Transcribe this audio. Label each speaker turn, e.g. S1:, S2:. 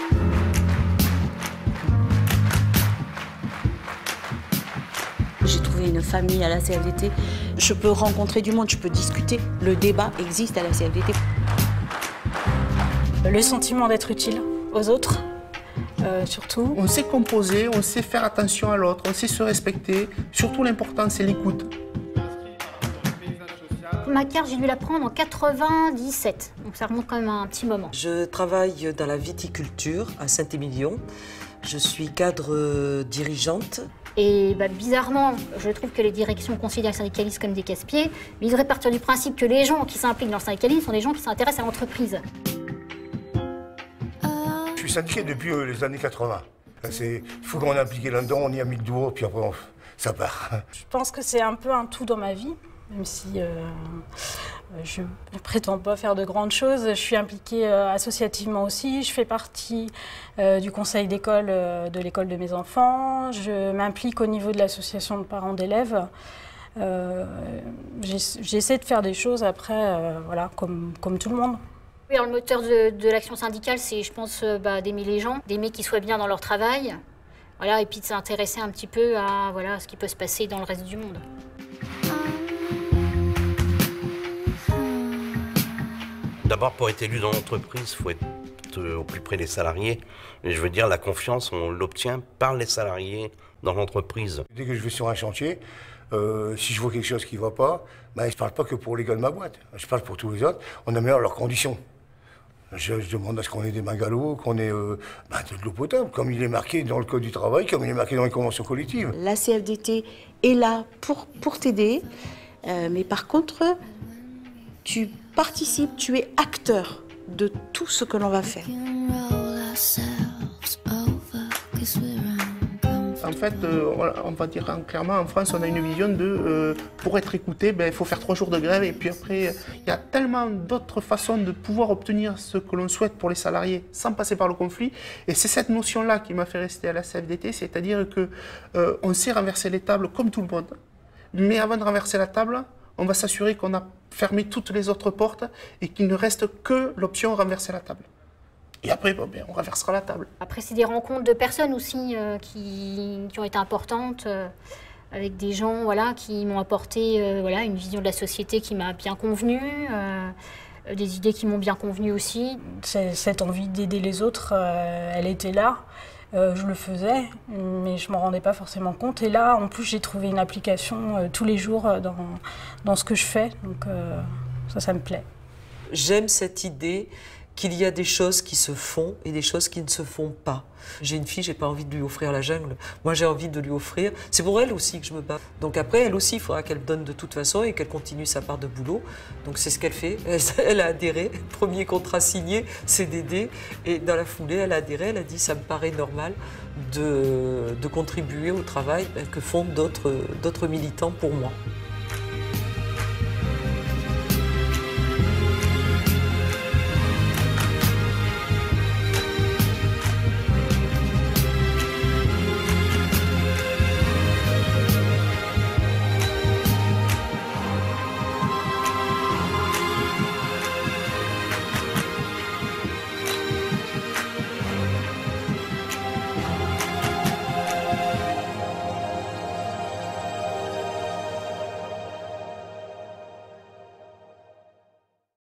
S1: J'ai trouvé une famille à la CFDT. Je peux rencontrer du monde, je peux discuter. Le débat existe à la CFDT.
S2: Le sentiment d'être utile aux autres, surtout.
S3: On sait composer, on sait faire attention à l'autre, on sait se respecter. Surtout l'important, c'est l'écoute.
S4: Ma carte, j'ai dû la prendre en 97, donc ça remonte quand même à un petit moment.
S5: Je travaille dans la viticulture à Saint-Émilion. Je suis cadre dirigeante.
S4: Et bizarrement, je trouve que les directions considèrent les syndicalistes comme des casse-pieds, mais ils devraient partir du principe que les gens qui s'impliquent dans le syndicalisme sont des gens qui s'intéressent à l'entreprise.
S6: Je suis syndiqué depuis les années 80. Il faut qu'on est impliqué là-dedans, on y a mis le doigt, puis après ça part.
S2: Je pense que c'est un peu un tout dans ma vie, même si je ne prétends pas faire de grandes choses. Je suis impliquée associativement aussi. Je fais partie du conseil d'école de l'école de mes enfants. Je m'implique au niveau de l'association de parents d'élèves. J'essaie de faire des choses après, voilà, comme tout le monde.
S4: Oui, alors le moteur de l'action syndicale, c'est, je pense, d'aimer les gens, d'aimer qu'ils soient bien dans leur travail, voilà, et puis de s'intéresser un petit peu à voilà, ce qui peut se passer dans le reste du monde.
S7: D'abord, pour être élu dans l'entreprise, il faut être au plus près des salariés. Et je veux dire, la confiance, on l'obtient par les salariés dans l'entreprise.
S6: Dès que je vais sur un chantier, si je vois quelque chose qui ne va pas, je ne parle pas que pour les gars de ma boîte. Je parle pour tous les autres. On améliore leurs conditions. Je demande à ce qu'on ait des bungalows, qu'on ait de l'eau potable, comme il est marqué dans le Code du travail, comme il est marqué dans les conventions collectives.
S1: La CFDT est là pour t'aider, mais par contre, tu participes, tu es acteur de tout ce que l'on va faire.
S3: En fait, on va dire clairement, en France, on a une vision de pour être écouté, il faut faire 3 jours de grève. Et puis après, il y a tellement d'autres façons de pouvoir obtenir ce que l'on souhaite pour les salariés sans passer par le conflit. Et c'est cette notion-là qui m'a fait rester à la CFDT, c'est-à-dire qu'on sait renverser les tables comme tout le monde. Mais avant de renverser la table, on va s'assurer qu'on a fermé toutes les autres portes et qu'il ne reste que l'option renverser la table. Et après, on renversera la table.
S4: Après, c'est des rencontres de personnes aussi qui ont été importantes, avec des gens voilà, qui m'ont apporté voilà, une vision de la société qui m'a bien convenu, des idées qui m'ont bien convenu aussi.
S2: Cette envie d'aider les autres, elle était là. Je le faisais, mais je ne m'en rendais pas forcément compte. Et là, en plus, j'ai trouvé une application tous les jours dans ce que je fais. Donc ça me plaît.
S5: J'aime cette idée qu'il y a des choses qui se font et des choses qui ne se font pas. J'ai une fille, j'ai pas envie de lui offrir la jungle. Moi, j'ai envie de lui offrir. C'est pour elle aussi que je me bats. Donc après, elle aussi, il faudra qu'elle donne de toute façon et qu'elle continue sa part de boulot. Donc c'est ce qu'elle fait. Elle a adhéré. Premier contrat signé, CDD. Et dans la foulée, elle a adhéré. Elle a dit, ça me paraît normal de contribuer au travail que font d'autres militants pour moi.